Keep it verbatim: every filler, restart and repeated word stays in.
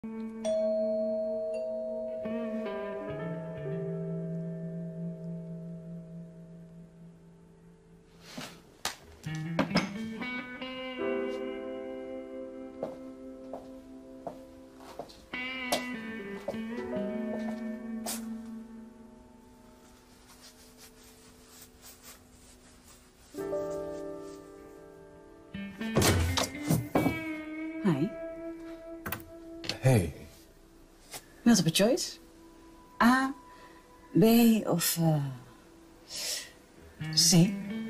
Hi. Hey. Multiple choice? A, B of uh, C?